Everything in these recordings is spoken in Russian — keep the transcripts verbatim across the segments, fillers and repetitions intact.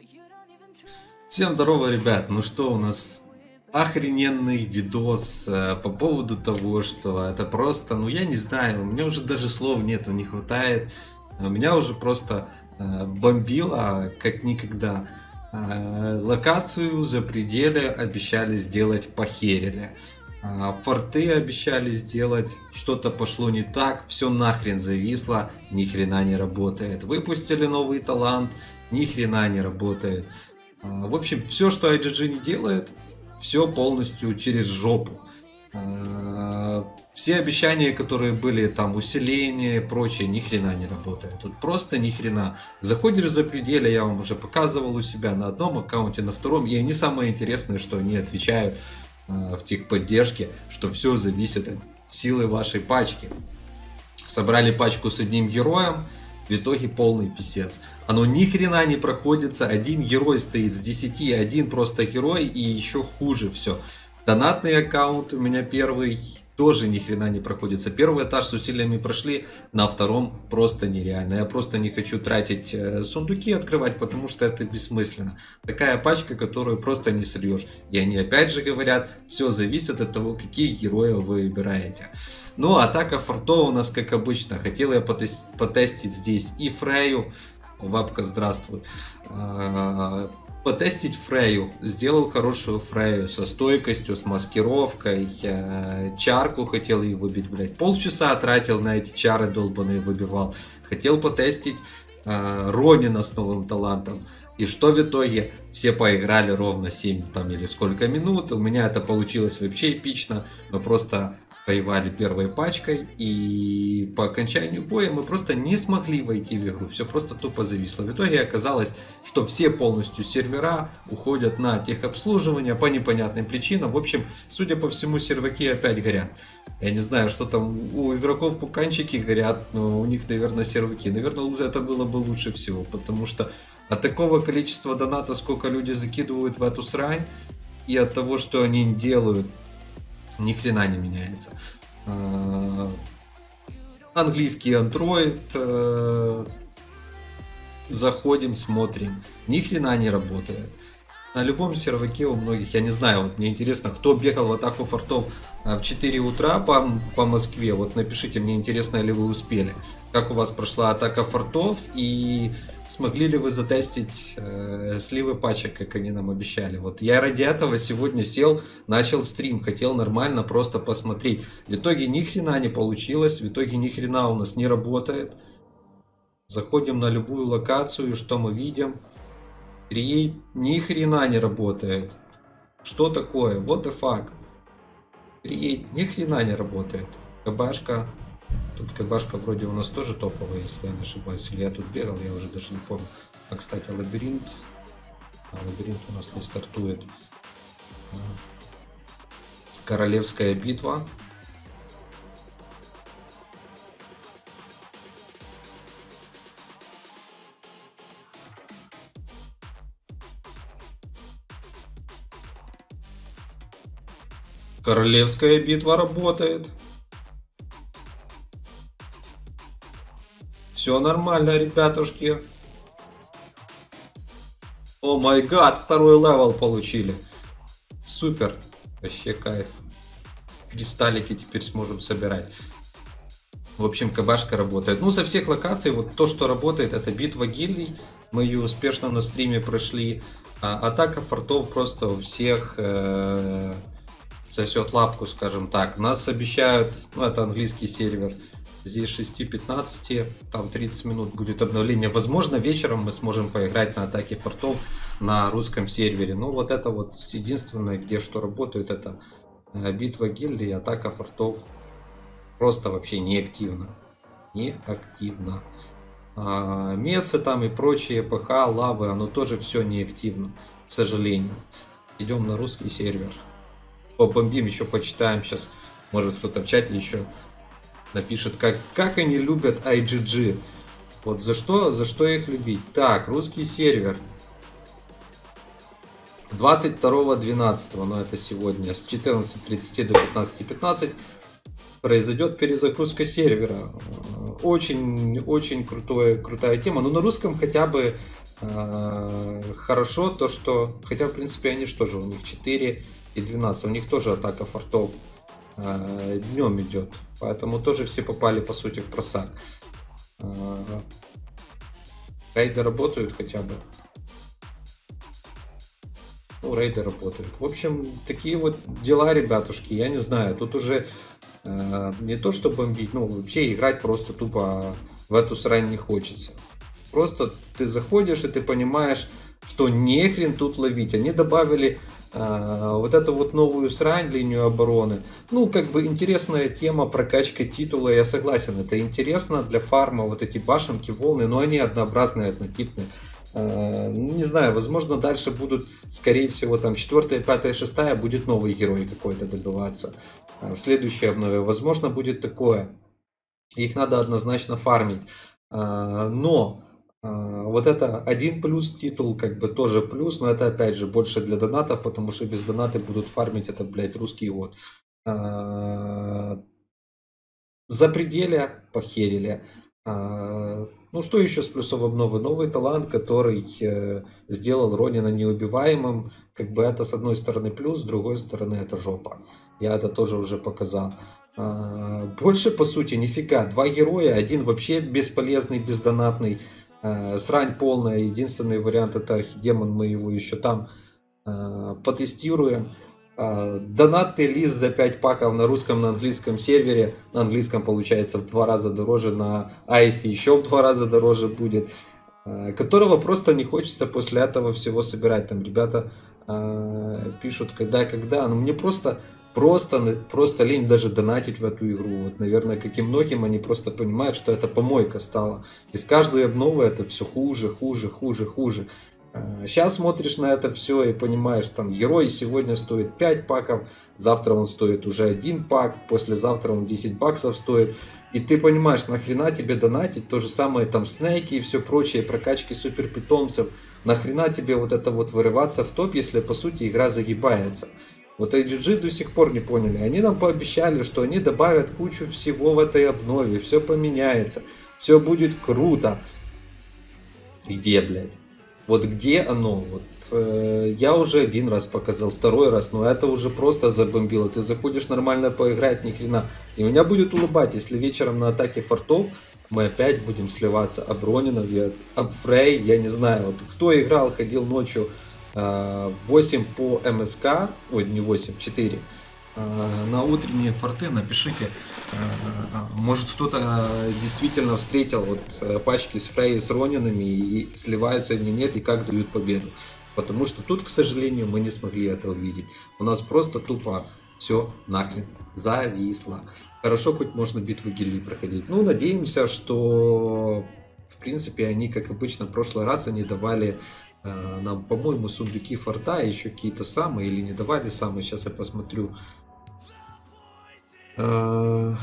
Всем здорово, ребят! Ну что, у нас охрененный видос э, по поводу того, что это просто, ну я не знаю, у меня уже даже слов нету, не хватает. У меня уже просто э, бомбило как никогда. Э, локацию за пределе обещали сделать, похерили. Э, форты обещали сделать, что-то пошло не так, все нахрен зависло, ни хрена не работает. Выпустили новый талант, ни хрена не работает. В общем, все, что ай джи джи не делает, все полностью через жопу. Все обещания, которые были, там, усиление и прочее, ни хрена не работает. Тут просто ни хрена. Заходишь за пределы, я вам уже показывал у себя на одном аккаунте, на втором. И они самое интересное, что они отвечают в техподдержке, что все зависит от силы вашей пачки. Собрали пачку с одним героем. В итоге полный писец. Оно ни хрена не проходится. Один герой стоит с десяти, один просто герой, и еще хуже все. Донатный аккаунт у меня первый тоже ни хрена не проходится. Первый этаж с усилиями прошли, на втором просто нереально. Я просто не хочу тратить сундуки открывать, потому что это бессмысленно. Такая пачка, которую просто не сольешь. И они опять же говорят, все зависит от того, какие герои вы выбираете. Ну, атака фортов у нас, как обычно. Хотел я потест, потестить здесь и Фрею. Вапка, здравствуй. Потестить Фрею. Сделал хорошую Фрею со стойкостью, с маскировкой. Чарку хотел ее выбить, блядь. Полчаса тратил на эти чары долбаные, выбивал. Хотел потестить Ронина с новым талантом. И что в итоге? Все поиграли ровно семь там или сколько минут. У меня это получилось вообще эпично. Мы просто воевали первой пачкой, и по окончанию боя мы просто не смогли войти в игру, все просто тупо зависло. В итоге оказалось, что все полностью сервера уходят на техобслуживание по непонятным причинам. В общем, судя по всему, серваки опять горят. Я не знаю, что там у игроков пуканчики горят, но у них, наверное, серваки. Наверное, это было бы лучше всего, потому что от такого количества доната, сколько люди закидывают в эту срань, и от того, что они делают, ни хрена не меняется. Английский Android. Заходим, смотрим. Ни хрена не работает. На любом серваке у многих, я не знаю, вот мне интересно, кто бегал в атаку фортов в четыре утра по, по Москве. Вот напишите, мне интересно, ли вы успели. Как у вас прошла атака фортов и смогли ли вы затестить э, сливы пачек, как они нам обещали. Вот я ради этого сегодня сел, начал стрим, хотел нормально просто посмотреть. В итоге ни хрена не получилось, в итоге ни хрена у нас не работает. Заходим на любую локацию, и что мы видим? Create ни хрена не работает. Что такое? What the fuck? Create ни хрена не работает. КБшка. Тут КБшка вроде у нас тоже топовая, если я не ошибаюсь. Или я тут бегал, я уже даже не помню. А, кстати, лабиринт. А, лабиринт у нас не стартует. Королевская битва. Королевская битва работает. Все нормально, ребятушки. О май гад, второй левел получили. Супер. Вообще кайф. Кристаллики теперь сможем собирать. В общем, КБшка работает. Ну, со всех локаций, вот то, что работает, это битва гильдий. Мы ее успешно на стриме прошли. А, атака фортов просто у всех э, сосет лапку, скажем так. Нас обещают, ну, это английский сервер. Здесь с шести пятнадцати, там тридцать минут будет обновление. Возможно, вечером мы сможем поиграть на атаке фортов на русском сервере. Ну, вот это вот единственное, где что работает, это битва гильдии, атака фортов. Просто вообще неактивно. Неактивно. А, мессы там и прочие, ПХ, лавы, оно тоже все неактивно, к сожалению. Идем на русский сервер. Побомбим, еще почитаем сейчас. Может, кто-то в чате еще напишет, как, как они любят ай джи джи. Вот за что, за что их любить. Так, русский сервер. двадцать второго двенадцатого, но это сегодня, с четырнадцати тридцати до пятнадцати пятнадцати произойдет перезагрузка сервера. Очень-очень крутая тема. Но на русском хотя бы э, хорошо то, что... Хотя, в принципе, они что же, у них четыре и двенадцать. У них тоже атака фортов э, днем идет. Поэтому тоже все попали, по сути, в просак. Э, рейды работают хотя бы. Ну, рейды работают. В общем, такие вот дела, ребятушки. Я не знаю, тут уже э, не то, что бомбить, ну, вообще играть просто тупо в эту срань не хочется. Просто ты заходишь и ты понимаешь, что нехрен тут ловить. Они добавили э, вот эту вот новую срань, линию обороны. Ну, как бы интересная тема, прокачка титула, я согласен. Это интересно для фарма, вот эти башенки, волны, но они однообразные, однотипные. Не знаю, возможно, дальше будут, скорее всего, там четвёртая, пятая, шестая будет новый герой какой-то добиваться. В следующей обнове, возможно, будет такое. Их надо однозначно фармить. Но вот это один плюс титул, как бы тоже плюс, но это опять же больше для донатов, потому что без донаты будут фармить этот, блядь, русский вот. Запределье похерили. Ну, что еще с плюсов обновы? Новый талант, который э, сделал Ронина неубиваемым. Как бы это с одной стороны плюс, с другой стороны это жопа. Я это тоже уже показал. Э, больше, по сути, нифига. Два героя, один вообще бесполезный, бездонатный. Э, срань полная. Единственный вариант это Архидемон. Мы его еще там э, потестируем. Донатный лист за пять паков на русском, на английском сервере. На английском получается в два раза дороже, на айси еще в два раза дороже будет. Которого просто не хочется после этого всего собирать. Там ребята э, пишут, когда-когда. Но мне просто, просто, просто лень даже донатить в эту игру. Вот, наверное, как и многим, они просто понимают, что это помойка стала. И с каждой обновой это все хуже, хуже, хуже, хуже. Сейчас смотришь на это все и понимаешь, там герой сегодня стоит пять паков, завтра он стоит уже один пак, послезавтра он десять баксов стоит. И ты понимаешь, нахрена тебе донатить, то же самое там снеки и все прочее, прокачки супер питомцев. Нахрена тебе вот это вот вырываться в топ, если по сути игра загибается. Вот эй джи джи до сих пор не поняли. Они нам пообещали, что они добавят кучу всего в этой обнове, все поменяется, все будет круто. Где, блядь? Вот где оно? Вот, э, я уже один раз показал, второй раз, но это уже просто забомбило. Ты заходишь нормально поиграть, ни хрена. И меня будет улыбать, если вечером на атаке фортов мы опять будем сливаться об Ронинов, об Фрей, я не знаю. Вот, кто играл, ходил ночью э, восемь по эм эс ка, ой, не восемь, четыре. На утренние форты напишите, может кто-то действительно встретил вот пачки с Фрей, с Ронинами и сливаются или нет, и как дают победу. Потому что тут, к сожалению, мы не смогли это увидеть. У нас просто тупо все нахрен зависло. Хорошо, хоть можно битву гильдий проходить. Ну, надеемся, что в принципе они, как обычно, в прошлый раз они давали нам, по-моему, сундуки форта, еще какие-то самые, или не давали самые, сейчас я посмотрю. Что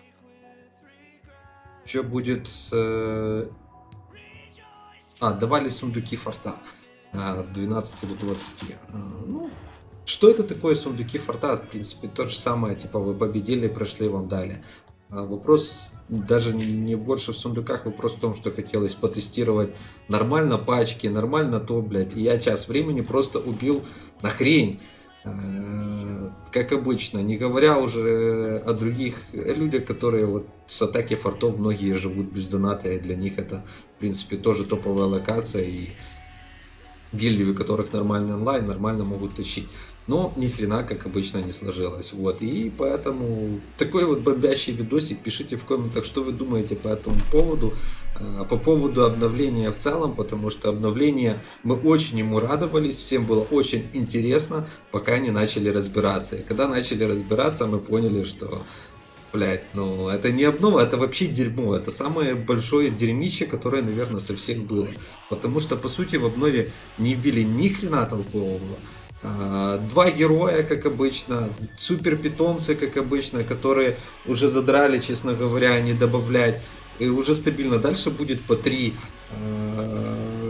будет? А, давали сундуки форта от двенадцати до двадцати. Ну, что это такое сундуки форта? В принципе, то же самое, типа вы победили, прошли, вам дали. Вопрос даже не больше в сундуках, вопрос в том, что хотелось потестировать нормально пачки, нормально то, блядь. И я час времени просто убил на хрень, как обычно. Не говоря уже о других людях, которые вот с атаки фортов многие живут без доната, и для них это, в принципе, тоже топовая локация. И гильдии, у которых нормальный онлайн, нормально могут тащить. Но ни хрена, как обычно, не сложилось. Вот. И поэтому такой вот бомбящий видосик. Пишите в комментах, что вы думаете по этому поводу. По поводу обновления в целом. Потому что обновление, мы очень ему радовались. Всем было очень интересно, пока не начали разбираться. И когда начали разбираться, мы поняли, что... Блять, ну это не обнова, это вообще дерьмо. Это самое большое дерьмище, которое, наверное, со всех было. Потому что, по сути, в обнове не ввели ни хрена толкового. Два героя, как обычно, супер питомцы, как обычно, которые уже задрали, честно говоря, не добавлять. И уже стабильно. Дальше будет по три.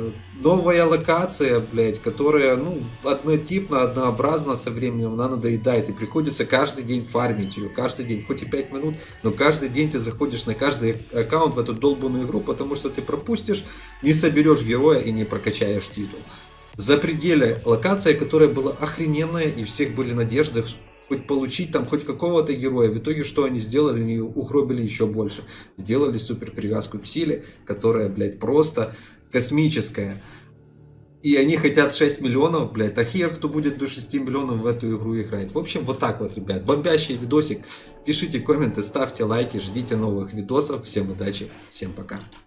новая локация, блядь, которая, ну, однотипно, однообразна со временем, она надоедает, и приходится каждый день фармить ее, каждый день, хоть и пять минут, но каждый день ты заходишь на каждый аккаунт в эту долбанную игру, потому что ты пропустишь, не соберешь героя и не прокачаешь титул. За пределе локация, которая была охрененная, и всех были надежды хоть получить там хоть какого-то героя. В итоге что они сделали? Они угробили еще больше. Сделали супер привязку к силе, которая, блядь, просто космическая. И они хотят шесть миллионов, блядь. А хер кто будет до шести миллионов в эту игру играть. В общем, вот так вот, ребят. Бомбящий видосик. Пишите комменты, ставьте лайки, ждите новых видосов. Всем удачи, всем пока.